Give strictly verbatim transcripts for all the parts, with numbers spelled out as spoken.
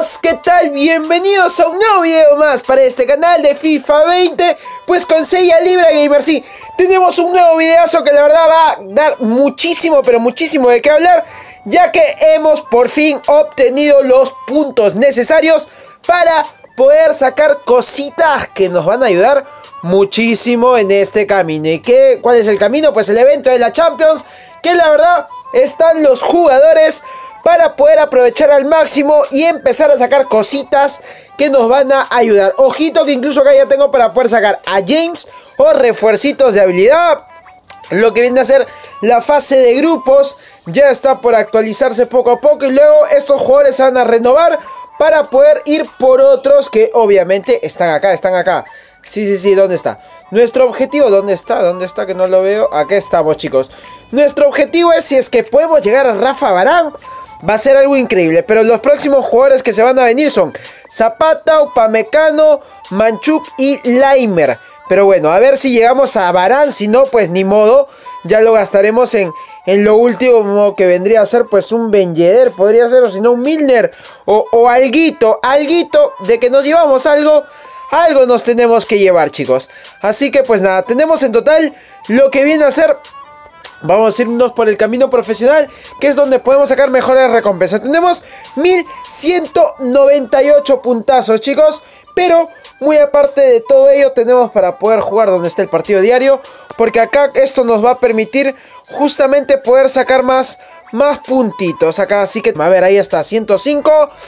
chicos, ¿qué tal? Bienvenidos a un nuevo video más para este canal de FIFA veinte. Pues con Sella Libra Gamer, sí, tenemos un nuevo videazo que la verdad va a dar muchísimo, pero muchísimo de qué hablar, ya que hemos por fin obtenido los puntos necesarios para poder sacar cositas que nos van a ayudar muchísimo en este camino. ¿Y qué, cuál es el camino? Pues el evento de la Champions, que la verdad están los jugadores para poder aprovechar al máximo y empezar a sacar cositas que nos van a ayudar. Ojito que incluso acá ya tengo para poder sacar a James o refuercitos de habilidad. Lo que viene a ser la fase de grupos ya está por actualizarse poco a poco. Y luego estos jugadores se van a renovar para poder ir por otros que obviamente están acá, están acá. Sí, sí, sí, ¿dónde está? Nuestro objetivo, ¿dónde está? ¿Dónde está? Que no lo veo. Acá estamos, chicos. Nuestro objetivo es, si es que podemos llegar a Rafa Varane, va a ser algo increíble. Pero los próximos jugadores que se van a venir son Zapata, Upamecano, Manchuk y Laimer. Pero bueno, a ver si llegamos a Varane. Si no, pues ni modo. Ya lo gastaremos en, en lo último que vendría a ser pues un Ben Yedder. Podría ser, o si no un Milner. O, o alguito, alguito de que nos llevamos algo. Algo nos tenemos que llevar, chicos. Así que pues nada, tenemos en total lo que viene a ser... Vamos a irnos por el camino profesional, que es donde podemos sacar mejores recompensas. Tenemos mil ciento noventa y ocho puntazos, chicos. Pero muy aparte de todo ello, tenemos para poder jugar donde está el partido diario, porque acá esto nos va a permitir justamente poder sacar más, más puntitos acá. Así que, a ver, ahí está, ciento cinco.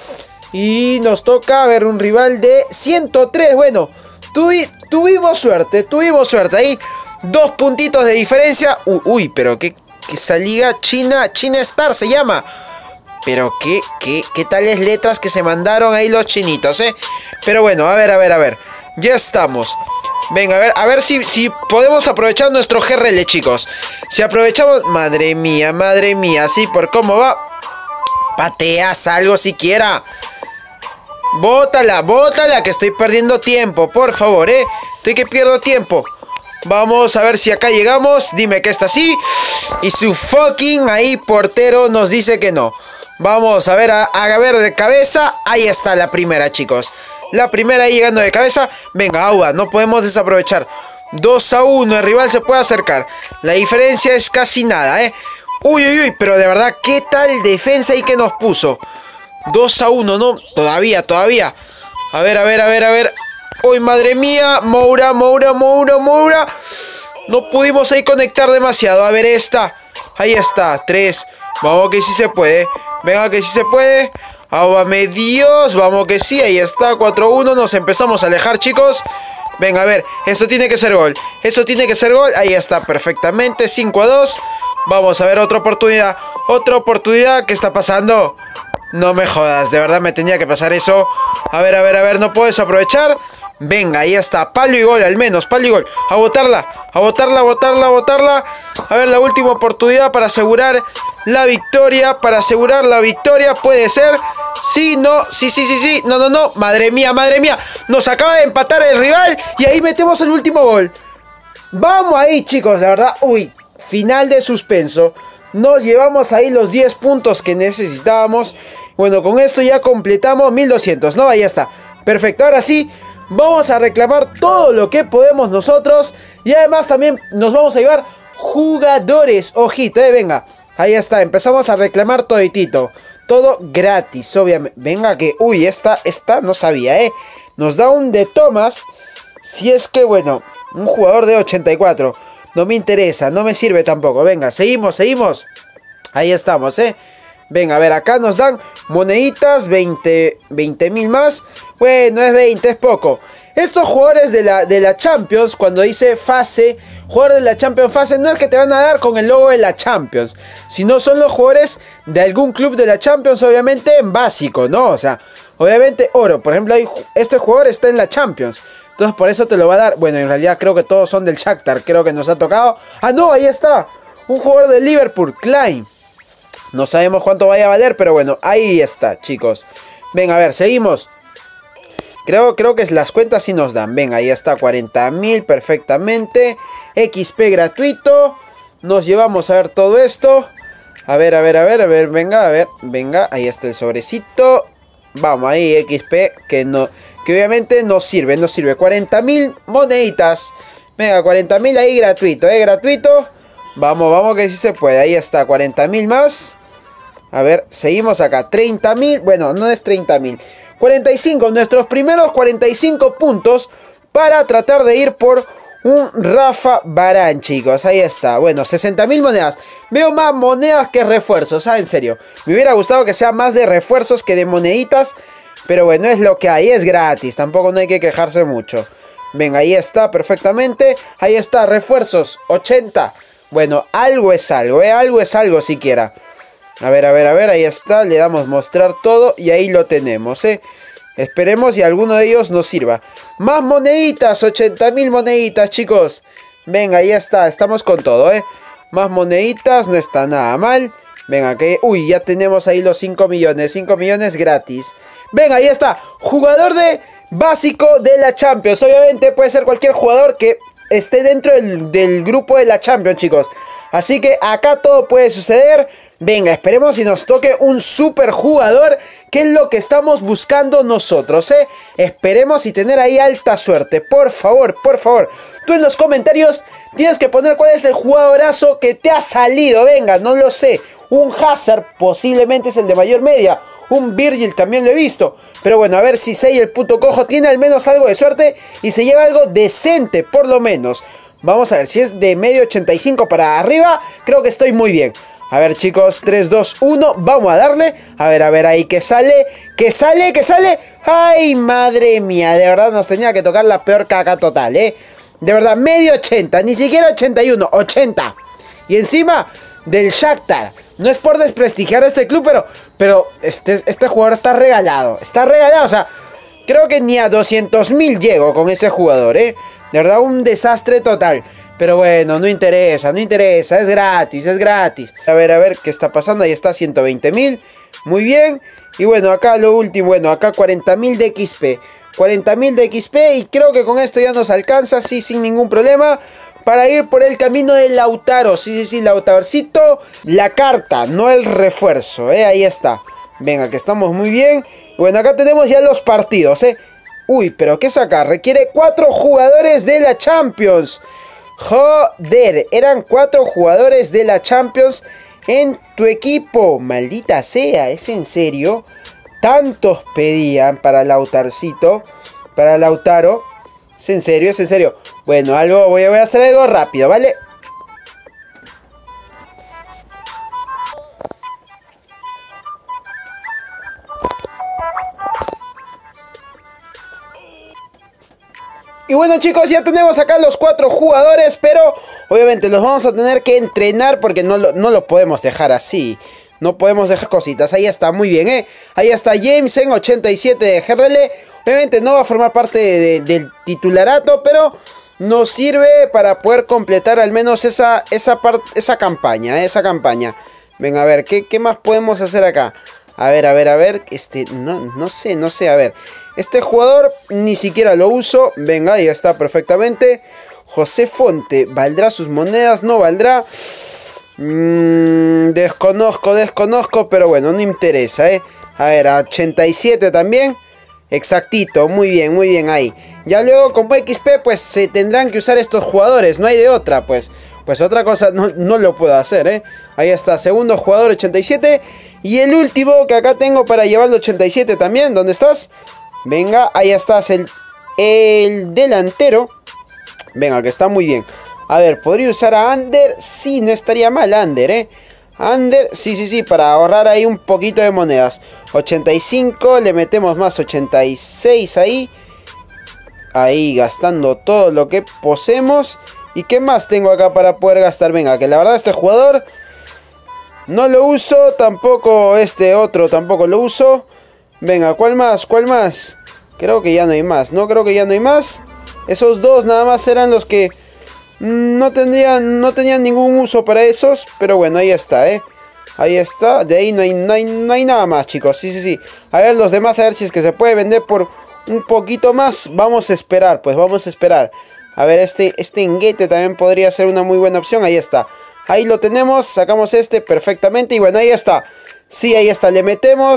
Y nos toca ver un rival de ciento tres. Bueno, tuvi, tuvimos suerte, tuvimos suerte ahí. Dos puntitos de diferencia. Uy, uy, pero que, que esa liga China, China Star se llama. Pero qué, qué, qué tales letras que se mandaron ahí los chinitos, eh. Pero bueno, a ver, a ver, a ver. Ya estamos. Venga, a ver, a ver si, si podemos aprovechar nuestro G R L, chicos. Si aprovechamos... Madre mía, madre mía. Así por cómo va. Pateas algo siquiera. Bótala, bótala, que estoy perdiendo tiempo. Por favor, eh. Estoy que pierdo tiempo. Vamos a ver si acá llegamos. Dime que está así. Y su fucking ahí portero nos dice que no. Vamos a ver, a, a ver de cabeza. Ahí está la primera, chicos. La primera ahí llegando de cabeza. Venga, agua, no podemos desaprovechar. dos a uno, el rival se puede acercar. La diferencia es casi nada, eh. Uy, uy, uy, pero de verdad, ¿qué tal defensa ahí que nos puso? dos a uno, no, todavía, todavía. A ver, a ver, a ver, a ver. Uy, madre mía, Moura, Moura, Moura, Moura. No pudimos ahí conectar demasiado. A ver esta. Ahí está, tres. Vamos que sí se puede. Venga que sí se puede. Ábame Dios, vamos que sí. Ahí está, cuatro a uno. Nos empezamos a alejar, chicos. Venga, a ver, esto tiene que ser gol. Esto tiene que ser gol. Ahí está, perfectamente, cinco a dos. Vamos a ver otra oportunidad. Otra oportunidad, ¿qué está pasando? No me jodas, de verdad me tenía que pasar eso. A ver, a ver, a ver, no puedes aprovechar. Venga, ahí está, palo y gol, al menos, palo y gol. A botarla, a botarla, a botarla, a botarla. A ver, la última oportunidad para asegurar la victoria. Para asegurar la victoria, puede ser. Sí, no, sí, sí, sí, sí. No, no, no, madre mía, madre mía. Nos acaba de empatar el rival y ahí metemos el último gol. Vamos ahí, chicos, de verdad. Uy, final de suspenso. Nos llevamos ahí los diez puntos que necesitábamos. Bueno, con esto ya completamos mil doscientos, ¿no? Ahí está, perfecto, ahora sí. Vamos a reclamar todo lo que podemos nosotros. Y además también nos vamos a llevar jugadores. Ojito, eh, venga. Ahí está, empezamos a reclamar toditito. Todo gratis, obviamente. Venga que, uy, esta, esta no sabía, eh. Nos da un de Thomas. Si es que, bueno, un jugador de ochenta y cuatro. No me interesa, no me sirve tampoco. Venga, seguimos, seguimos. Ahí estamos, eh. Venga, a ver, acá nos dan moneditas, veinte mil más. Bueno, es veinte, es poco. Estos jugadores de la, de la Champions, cuando dice fase, jugadores de la Champions fase, no es que te van a dar con el logo de la Champions, sino son los jugadores de algún club de la Champions, obviamente en básico, ¿no? O sea, obviamente oro. Por ejemplo, hay, este jugador está en la Champions, entonces por eso te lo va a dar. Bueno, en realidad creo que todos son del Shakhtar, creo que nos ha tocado. Ah, no, ahí está, un jugador de Liverpool, Klein. No sabemos cuánto vaya a valer, pero bueno, ahí está, chicos. Venga, a ver, seguimos. Creo, creo que las cuentas sí nos dan. Venga, ahí está, cuarenta mil perfectamente. X P gratuito. Nos llevamos a ver todo esto. A ver, a ver, a ver, a ver, venga, a ver, venga. Ahí está el sobrecito. Vamos, ahí X P, que no, que obviamente no sirve, no sirve. cuarenta mil moneditas. Venga, cuarenta mil ahí gratuito, eh, gratuito. Vamos, vamos que sí se puede. Ahí está, cuarenta mil más. A ver, seguimos acá. treinta mil, bueno, no es treinta mil. cuarenta y cinco, nuestros primeros cuarenta y cinco puntos para tratar de ir por un Rafa Varane, chicos. Ahí está. Bueno, sesenta mil monedas. Veo más monedas que refuerzos, ah, en serio. Me hubiera gustado que sea más de refuerzos que de moneditas. Pero bueno, es lo que hay, es gratis. Tampoco no hay que quejarse mucho. Venga, ahí está, perfectamente. Ahí está, refuerzos, ochenta. Bueno, algo es algo, ¿eh? Algo es algo siquiera. A ver, a ver, a ver, ahí está. Le damos mostrar todo y ahí lo tenemos, ¿eh? Esperemos y alguno de ellos nos sirva. Más moneditas, ochenta mil moneditas, chicos. Venga, ahí está, estamos con todo, ¿eh? Más moneditas, no está nada mal. Venga, que... Uy, ya tenemos ahí los cinco millones. cinco millones gratis. Venga, ahí está. Jugador de básico de la Champions. Obviamente puede ser cualquier jugador que esté dentro del, del grupo de la Champions, chicos. Así que acá todo puede suceder. Venga, esperemos si nos toque un super jugador, que es lo que estamos buscando nosotros, ¿eh? Esperemos y tener ahí alta suerte. Por favor, por favor. Tú en los comentarios tienes que poner cuál es el jugadorazo que te ha salido. Venga, no lo sé. Un Hazard posiblemente es el de mayor media. Un Virgil también lo he visto. Pero bueno, a ver si Sei, el puto cojo, tiene al menos algo de suerte y se lleva algo decente, por lo menos. Vamos a ver si es de medio ochenta y cinco para arriba. Creo que estoy muy bien. A ver, chicos, tres, dos, uno. Vamos a darle. A ver, a ver, ahí que sale. Que sale, que sale. Ay, madre mía. De verdad nos tenía que tocar la peor caca total, ¿eh? De verdad, medio ochenta. Ni siquiera ochenta y uno. ochenta. Y encima del Shakhtar. No es por desprestigiar a este club, pero, pero este, este jugador está regalado. Está regalado, o sea, creo que ni a doscientos mil llego con ese jugador, ¿eh? De verdad, un desastre total. Pero bueno, no interesa, no interesa. Es gratis, es gratis. A ver, a ver, ¿qué está pasando? Ahí está, ciento veinte mil. Muy bien. Y bueno, acá lo último, bueno, acá cuarenta mil de X P. cuarenta mil de X P y creo que con esto ya nos alcanza, sí, sin ningún problema, para ir por el camino de Lautaro. Sí, sí, sí, Lautarcito. La carta, no el refuerzo, ¿eh? Ahí está. Venga, que estamos muy bien. Bueno, acá tenemos ya los partidos, ¿eh? Uy, pero ¿qué saca? Requiere cuatro jugadores de la Champions. Joder, eran cuatro jugadores de la Champions en tu equipo. Maldita sea, ¿es en serio? Tantos pedían para Lautarcito, para Lautaro. ¿Es en serio? ¿Es en serio? Bueno, algo, voy a, voy a hacer algo rápido, ¿vale? Y bueno, chicos, ya tenemos acá los cuatro jugadores, pero obviamente los vamos a tener que entrenar porque no lo, no lo podemos dejar así. No podemos dejar cositas. Ahí está, muy bien, ¿eh? Ahí está James en ochenta y siete de G R L. Obviamente no va a formar parte de, de, del titularato, pero nos sirve para poder completar al menos esa, esa, part, esa campaña, ¿eh? Esa campaña. Venga, a ver, ¿qué, ¿qué más podemos hacer acá? A ver, a ver, a ver. Este, no, no sé, no sé, a ver. Este jugador ni siquiera lo uso. Venga, ahí está perfectamente. José Fonte, ¿valdrá sus monedas? ¿No valdrá? Mm, desconozco, desconozco, pero bueno, no interesa, ¿eh? A ver, a ochenta y siete también. Exactito, muy bien, muy bien ahí. Ya luego como X P pues se tendrán que usar estos jugadores, no hay de otra, pues. Pues otra cosa no, no lo puedo hacer, ¿eh? Ahí está, segundo jugador ochenta y siete. Y el último que acá tengo para llevarlo ochenta y siete también, ¿dónde estás? Venga, ahí estás, el, el delantero. Venga, que está muy bien. A ver, ¿podría usar a Ander? Sí, no estaría mal Ander, ¿eh? Ander, sí, sí, sí, para ahorrar ahí un poquito de monedas. ochenta y cinco, le metemos más ochenta y seis ahí. Ahí, gastando todo lo que poseemos. ¿Y qué más tengo acá para poder gastar? Venga, que la verdad este jugador no lo uso. Tampoco este otro, tampoco lo uso. Venga, ¿cuál más? ¿Cuál más? Creo que ya no hay más, ¿no? Creo que ya no hay más. Esos dos nada más eran los que no tendrían, no tenían ningún uso para esos. Pero bueno, ahí está, ¿eh? Ahí está. De ahí no hay, no hay, no hay nada más, chicos. Sí, sí, sí. A ver los demás, a ver si es que se puede vender por un poquito más. Vamos a esperar, pues vamos a esperar. A ver, este, este enguete también podría ser una muy buena opción. Ahí está. Ahí lo tenemos. Sacamos este perfectamente. Y bueno, ahí está. Sí, ahí está. Le metemos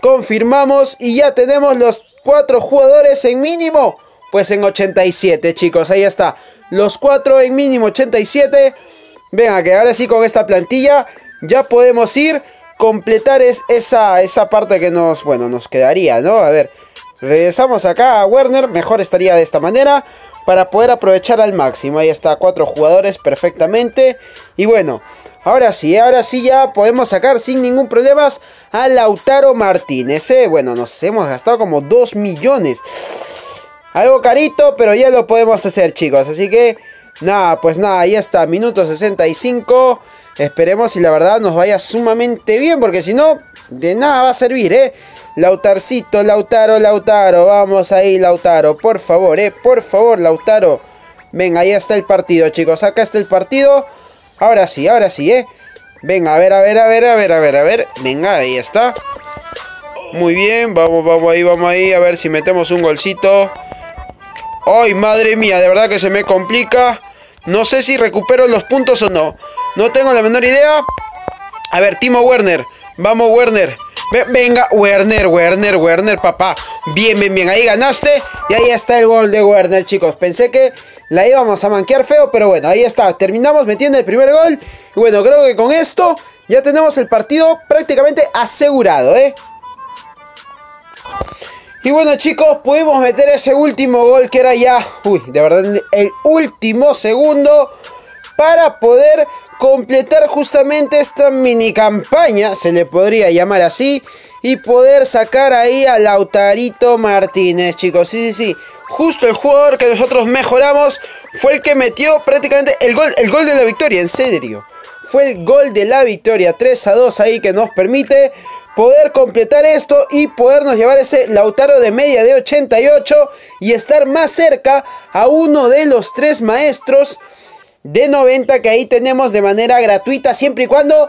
confirmamos y ya tenemos los cuatro jugadores en mínimo. Pues en ochenta y siete, chicos, ahí está. Los cuatro en mínimo ochenta y siete. Venga, que ahora sí con esta plantilla ya podemos ir, completar es, esa, esa parte que nos, bueno, nos quedaría, ¿no? A ver, regresamos acá a Werner, mejor estaría de esta manera para poder aprovechar al máximo. Ahí está, cuatro jugadores perfectamente. Y bueno, ahora sí, ahora sí ya podemos sacar sin ningún problema a Lautaro Martínez, ¿eh? Bueno, nos hemos gastado como dos millones. Algo carito, pero ya lo podemos hacer, chicos. Así que, nada, pues nada, ahí está, minuto sesenta y cinco. Esperemos y la verdad nos vaya sumamente bien, porque si no, de nada va a servir, ¿eh? Lautarcito, Lautaro, Lautaro, vamos ahí, Lautaro, por favor, ¿eh? Por favor, Lautaro. Venga, ahí está el partido, chicos, acá está el partido. Ahora sí, ahora sí, ¿eh? Venga, a ver, a ver, a ver, a ver, a ver, a ver. Venga, ahí está. Muy bien, vamos, vamos ahí, vamos ahí, a ver si metemos un golcito. ¡Ay, madre mía! De verdad que se me complica. No sé si recupero los puntos o no. No tengo la menor idea. A ver, Timo Werner. Vamos, Werner. Venga, Werner, Werner, Werner, papá. Bien, bien, bien. Ahí ganaste. Y ahí está el gol de Werner, chicos. Pensé que la íbamos a manquear feo, pero bueno, ahí está. Terminamos metiendo el primer gol. Y bueno, creo que con esto ya tenemos el partido prácticamente asegurado, ¿eh? Y bueno, chicos, pudimos meter ese último gol que era ya, uy, de verdad, el último segundo para poder completar justamente esta mini campaña, se le podría llamar así, y poder sacar ahí a Lautarito Martínez, chicos. Sí, sí, sí, justo el jugador que nosotros mejoramos fue el que metió prácticamente el gol, el gol de la victoria, en serio. Fue el gol de la victoria, tres a dos ahí, que nos permite poder completar esto y podernos llevar ese Lautaro de media de ochenta y ocho y estar más cerca a uno de los tres maestros de noventa que ahí tenemos de manera gratuita, siempre y cuando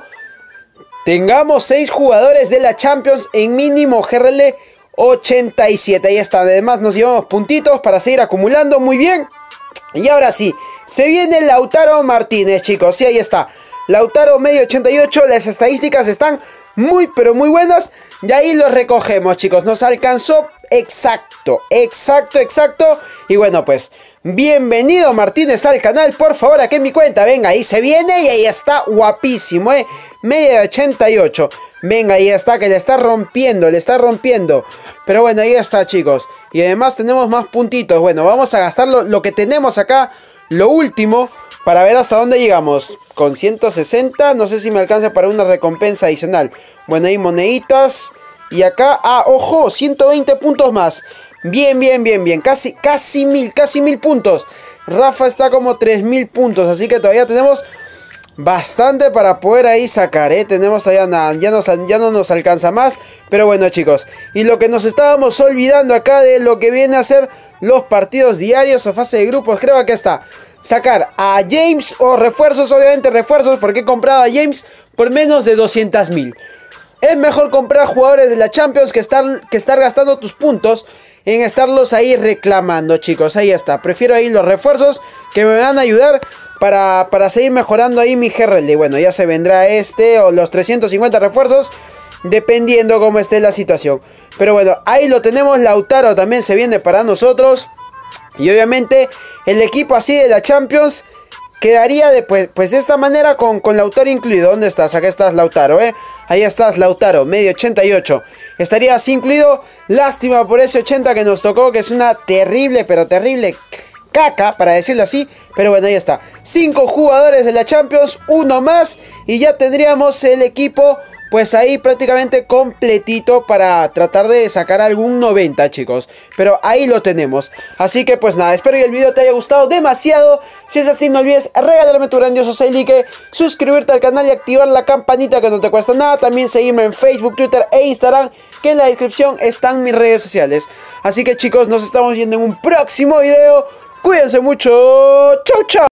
tengamos seis jugadores de la Champions en mínimo G R L ochenta y siete. Ahí está, además nos llevamos puntitos para seguir acumulando, muy bien. Y ahora sí, se viene Lautaro Martínez, chicos, sí, ahí está. Lautaro medio ochenta y ocho, las estadísticas están muy pero muy buenas. Y ahí lo recogemos, chicos, nos alcanzó exacto, exacto, exacto. Y bueno, pues, bienvenido Martínez al canal, por favor, aquí en mi cuenta. Venga, ahí se viene y ahí está, guapísimo, eh, media de ochenta y ocho. Venga, ahí está, que le está rompiendo, le está rompiendo. Pero bueno, ahí está, chicos. Y además tenemos más puntitos. Bueno, vamos a gastar lo, lo que tenemos acá, lo último, para ver hasta dónde llegamos. Con ciento sesenta, no sé si me alcanza para una recompensa adicional. Bueno, ahí moneditas. Y acá, ah, ojo, ciento veinte puntos más. Bien, bien, bien, bien. Casi, casi mil, casi mil puntos. Rafa está como tres mil puntos. Así que todavía tenemos bastante para poder ahí sacar, ¿eh? Tenemos todavía nada, ya, nos, ya no nos alcanza más. Pero bueno, chicos, y lo que nos estábamos olvidando acá de lo que viene a ser los partidos diarios o fase de grupos, creo que está. Sacar a James o refuerzos, obviamente refuerzos, porque he comprado a James por menos de doscientos mil. Es mejor comprar jugadores de la Champions que estar, que estar gastando tus puntos en estarlos ahí reclamando, chicos. Ahí está. Prefiero ahí los refuerzos que me van a ayudar para, para seguir mejorando ahí mi G R L. Y bueno, ya se vendrá este o los trescientos cincuenta refuerzos, dependiendo cómo esté la situación. Pero bueno, ahí lo tenemos. Lautaro también se viene para nosotros. Y obviamente el equipo así de la Champions quedaría de, pues, pues de esta manera con, con Lautaro incluido. ¿Dónde estás? Acá estás, Lautaro, ¿eh? Ahí estás, Lautaro, medio ochenta y ocho. Estaría así incluido. Lástima por ese ochenta que nos tocó, que es una terrible, pero terrible caca, para decirlo así. Pero bueno, ahí está. Cinco jugadores de la Champions, uno más. Y ya tendríamos el equipo, pues ahí prácticamente completito para tratar de sacar algún noventa, chicos. Pero ahí lo tenemos. Así que pues nada, espero que el video te haya gustado demasiado. Si es así, no olvides regalarme tu grandioso like, suscribirte al canal y activar la campanita, que no te cuesta nada. También seguirme en Facebook, Twitter e Instagram, que en la descripción están mis redes sociales. Así que chicos, nos estamos viendo en un próximo video. Cuídense mucho. Chau, chau.